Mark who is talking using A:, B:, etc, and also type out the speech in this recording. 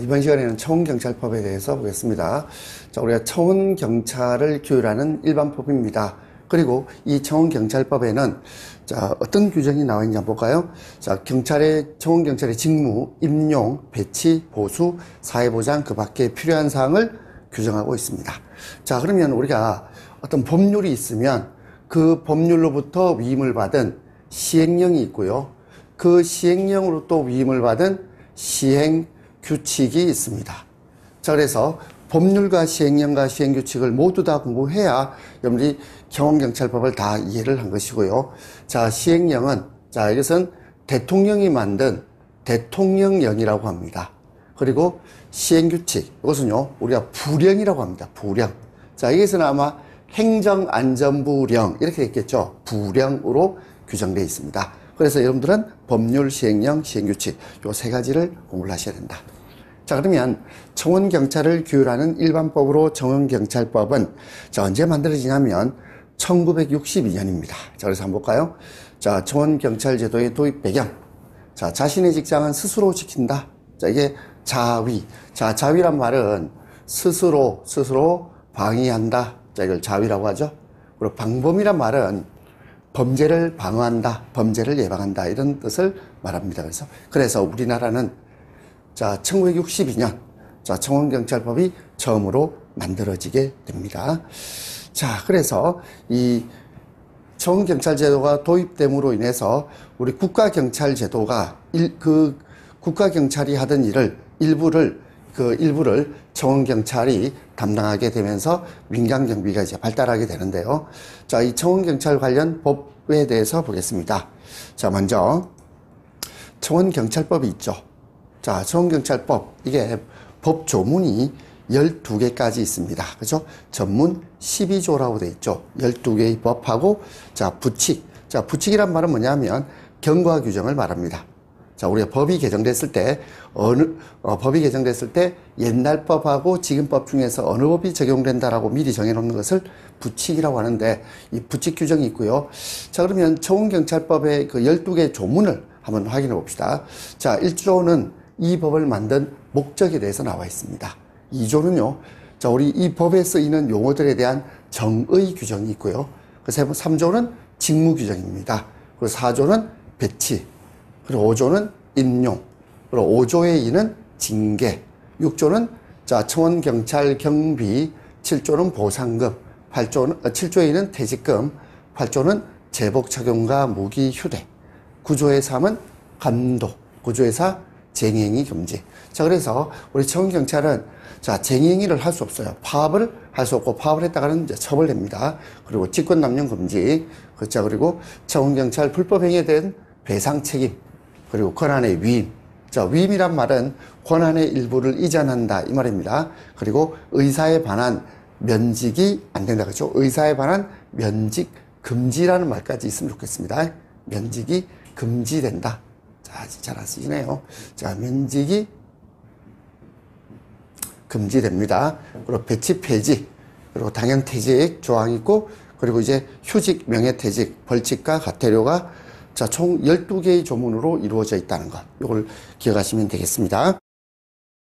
A: 이번 시간에는 청원경찰법에 대해서 보겠습니다. 자, 우리가 청원경찰을 규율하는 일반법입니다. 그리고 이 청원경찰법에는 자, 어떤 규정이 나와 있는지 한번 볼까요? 자, 청원경찰의 직무, 임용, 배치, 보수, 사회보장, 그 밖에 필요한 사항을 규정하고 있습니다. 자, 그러면 우리가 어떤 법률이 있으면 그 법률로부터 위임을 받은 시행령이 있고요. 그 시행령으로 또 위임을 받은 시행 규칙이 있습니다. 자, 그래서 법률과 시행령과 시행규칙을 모두 다 공부해야 여러분들이 청원경찰법을 다 이해를 한 것이고요. 자, 시행령은, 자, 이것은 대통령이 만든 대통령령이라고 합니다. 그리고 시행규칙, 이것은요, 우리가 부령이라고 합니다. 부령. 자, 여기서는 아마 행정안전부령, 이렇게 있겠죠. 부령으로 규정되어 있습니다. 그래서 여러분들은 법률, 시행령, 시행규칙, 요 세 가지를 공부를 하셔야 된다. 자, 그러면 청원경찰을 규율하는 일반법으로 청원경찰법은 자, 언제 만들어지냐면 1962년입니다. 자, 그래서 한번 볼까요? 자, 청원경찰제도의 도입 배경. 자, 자신의 직장은 스스로 지킨다. 자, 이게 자위. 자, 자위란 말은 스스로 방위한다. 자, 이걸 자위라고 하죠. 그리고 방범이란 말은 범죄를 방어한다, 범죄를 예방한다, 이런 뜻을 말합니다. 그래서 우리나라는 자, 1962년, 자, 청원경찰법이 처음으로 만들어지게 됩니다. 자, 그래서 이 청원경찰제도가 도입됨으로 인해서 우리 국가경찰제도가 국가경찰이 하던 일부를 청원경찰이 담당하게 되면서 민간경비가 이제 발달하게 되는데요. 자, 이 청원경찰 관련 법에 대해서 보겠습니다. 자, 먼저 청원경찰법이 있죠. 자, 청원경찰법, 이게 법 조문이 12개까지 있습니다. 그죠? 전문 12조라고 되어 있죠. 12개의 법하고, 자, 부칙. 자, 부칙이란 말은 뭐냐면 경과 규정을 말합니다. 자, 우리가 법이 개정됐을 때, 법이 개정됐을 때 옛날 법하고 지금 법 중에서 어느 법이 적용된다라고 미리 정해놓는 것을 부칙이라고 하는데, 이 부칙 규정이 있고요. 자, 그러면 청원경찰법의 그 12개 조문을 한번 확인해 봅시다. 자, 1조는 이 법을 만든 목적에 대해서 나와 있습니다. 2조는요, 자, 우리 이 법에 쓰이는 용어들에 대한 정의 규정이 있고요. 그 3조는 직무 규정입니다. 그리고 4조는 배치. 그리고 5조는 임용, 그리고 5조의 2는 징계, 6조는 자, 청원경찰 경비, 7조는 보상금, 7조의 2는 퇴직금, 8조는 제복 착용과 무기 휴대, 9조의 3은 감독, 9조의 4 쟁행위 금지. 자, 그래서 우리 청원경찰은 자, 쟁행위를 할 수 없어요. 파업을 할 수 없고, 파업을 했다가는 이제 처벌됩니다. 그리고 직권남용 금지, 그렇죠. 그리고 청원경찰 불법행위에 대한 배상 책임, 그리고 권한의 위임. 자, 위임이란 말은 권한의 일부를 이전한다, 이 말입니다. 그리고 의사에 관한 면직이 안 된다, 그렇죠? 의사에 관한 면직 금지라는 말까지 있으면 좋겠습니다. 면직이 금지된다. 자, 잘 안 쓰시네요. 자, 면직이 금지됩니다. 그리고 배치 폐지, 그리고 당연퇴직 조항이 있고, 그리고 이제 휴직, 명예퇴직, 벌칙과 과태료가 자, 총 12개의 조문으로 이루어져 있다는 것. 이걸 기억하시면 되겠습니다.